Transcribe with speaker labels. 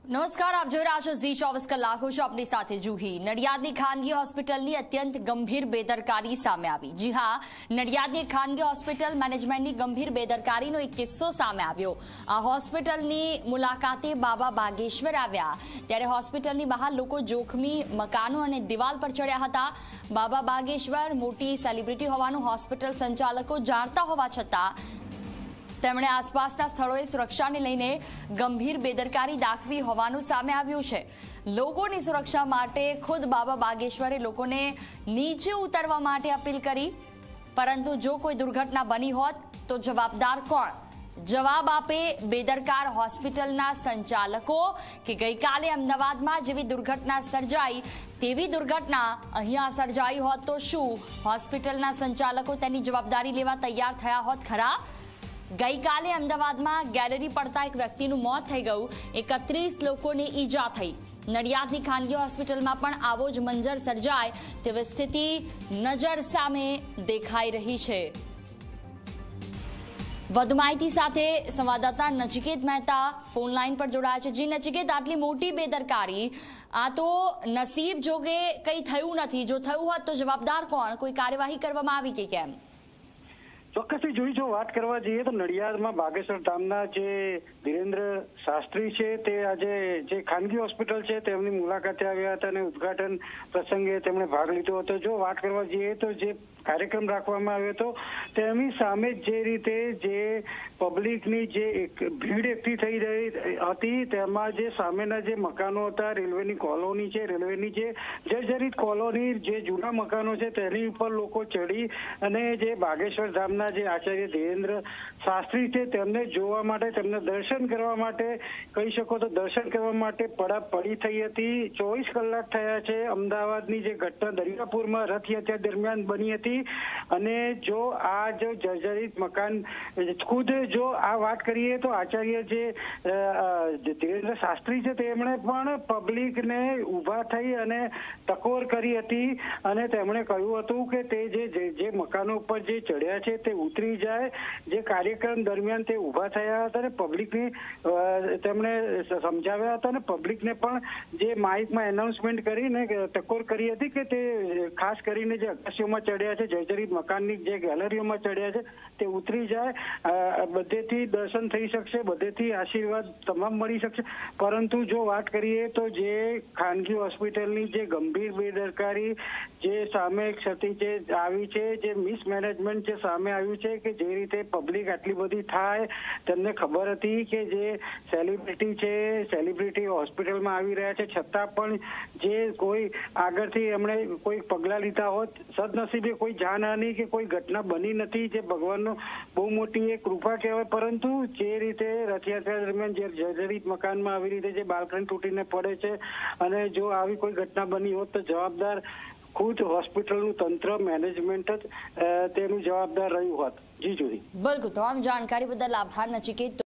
Speaker 1: નમસ્કાર, આપ જોઈ રહ્યા છો ઝી 24 કલાક. હું છું આપની સાથે જુહી. નડિયાદની ખાનગી હોસ્પિટલની અત્યંત ગંભીર બેદરકારી સામે આવી. જી હા, નડિયાદની ખાનગી હોસ્પિટલ મેનેજમેન્ટની ગંભીર બેદરકારીનો એક કિસ્સો સામે આવ્યો. આ હોસ્પિટલની મુલાકાતે બાબા બાગેશ્વર આવ્યા ત્યારે હોસ્પિટલની બહાર લોકો જોખમી મકાનો અને દિવાલ પર ચડ્યા હતા. બાબા બાગેશ્વર મોટી સેલિબ્રિટી હોવાનું હોસ્પિટલ સંચાલકો જાણતા હોવા છતાં તેમણે આસપાસના સ્થળોએ સુરક્ષાને લઈને ગંભીર બેદરકારી દાખવી હોવાનું સામે આવ્યું છે. લોકોની સુરક્ષા માટે ખુદ બાબા બાગેશ્વરે લોકોને નીચે ઉતરવા માટે અપીલ કરી, પરંતુ જો કોઈ દુર્ઘટના બની હોત તો જવાબદાર કોણ? જવાબ આપે બેદરકાર હોસ્પિટલના સંચાલકો કે ગઈકાલે અમદાવાદમાં જેવી દુર્ઘટના સર્જાઈ તેવી દુર્ઘટના અહીંયા સર્જાઈ હોત તો શું હોસ્પિટલના સંચાલકો તેની જવાબદારી લેવા તૈયાર થયા હોત ખરા? ગઈકાલે અમદાવાદમાં ગેલેરી પડતા એક વ્યક્તિનું મોત થઈ ગયું, 31 લોકોને ઈજા થઈ. નડિયાદની ખાનગી હોસ્પિટલમાં પણ આવો જ મંજર સર્જાય તેવી સ્થિતિ નજર સામે દેખાઈ રહી છે. વધુ માહિતી સાથે સંવાદદાતા નચિકેત મહેતા ફોન લાઈન પર જોડાયા છે. જી નચિકેત, આટલી મોટી બેદરકારી, આ તો નસીબ જોગે કંઈ થયું નથી. જો થયું હોત તો જવાબદાર કોણ? કોઈ કાર્યવાહી કરવામાં આવી કે કેમ?
Speaker 2: ચોક્કસથી જોઈ, જો વાત કરવા જઈએ તો નડિયાદમાં બાગેશ્વર ધામના જે ધીરેન્દ્ર શાસ્ત્રી છે તે આજે જે ખાનગી હોસ્પિટલ છે તેમની મુલાકાતે આવ્યા હતા અને ઉદઘાટન પ્રસંગે તેમણે ભાગ લીધો હતો. જો વાત કરવા જઈએ તો જે કાર્યક્રમ રાખવામાં આવ્યો હતો તેની સામે જે રીતે જે પબ્લિકની જે ભીડ એકઠી થઈ રહી હતી તેમાં જે સામેના જે મકાનો હતા, રેલવેની કોલોની છે, રેલવેની જે જર્જરિત કોલોની, જે જૂના મકાનો છે તેની ઉપર લોકો ચડી અને જે બાગેશ્વર ધામના જે આચાર્ય ધીરેન્દ્ર શાસ્ત્રી છે તેમને જોવા માટે, તેમને દર્શન કરવા માટે, કહી શકો તો દર્શન કરવા માટે પડાપડી થઈ હતી. 24 કલાક થયા છે અમદાવાદની જે ઘટના દરિયાપુરમાં રથયાત્રા દરમિયાન બની હતી અને જો આ જો જર્જરિત મકાન ખુદ જો આ વાત કરીએ તો આચાર્ય જે ધીરેન્દ્ર શાસ્ત્રી છે તેમણે પણ પબ્લિકને ઊભા થઈ અને ટકોર કરી હતી અને તેમણે કહ્યું હતું કે તે જે મકાનો ઉપર જે ચડ્યા છે તે ઉતરી જાય. જે કાર્યક્રમ દરમિયાન તે ઊભા થયા હતા અને પબ્લિકને તેમણે સમજાવ્યા હતા અને પબ્લિકને પણ જે માઇકમાં એનાઉન્સમેન્ટ કરીને ટકોર કરી હતી કે તે ખાસ કરીને જે અગાસીઓમાં ચડ્યા છે, જર્જરિત મકાનની જે ગેલેરીઓમાં ચડ્યા છે તે ઉતરી જાય. બધેથી દર્શન થઈ શકશે, બધેથી આશીર્વાદ તમામ મળી શકશે. પરંતુ જો વાત કરીએ તો જે ખાનગી હોસ્પિટલની જે ગંભીર બેદરકારી જે સામે ક્ષતિ જે આવી છે, જે મિસમેનેજમેન્ટ જે સામે આવ્યું છે કે જે રીતે પબ્લિક આટલી બધી થાય, તેમને ખબર હતી કે જે સેલિબ્રિટી છે, સેલિબ્રિટી હોસ્પિટલમાં આવી રહ્યા છે છતાં પણ જે કોઈ આગળથી એમણે કોઈ પગલાં લીધા હોત, સદનસીબે કોઈ જાનહાની કે કોઈ ઘટના બની નથી, જે ભગવાનનો બહુ મોટી એક કૃપા કહેવાય. પરંતુ જે રીતે રથયાત્રા દરમિયાન જે જર્જરિત મકાનમાં આવી રીતે જે બાલ્કની તૂટીને પડે છે અને જો આવી કોઈ ઘટના બની હોત તો જવાબદાર ખુદ હોસ્પિટલનું તંત્ર, મેનેજમેન્ટ જ તેનું જવાબદાર રહ્યું હોત. જી જોઈ.
Speaker 1: બિલકુલ, તમામ જાણકારી બદલ આભાર નચિકેત.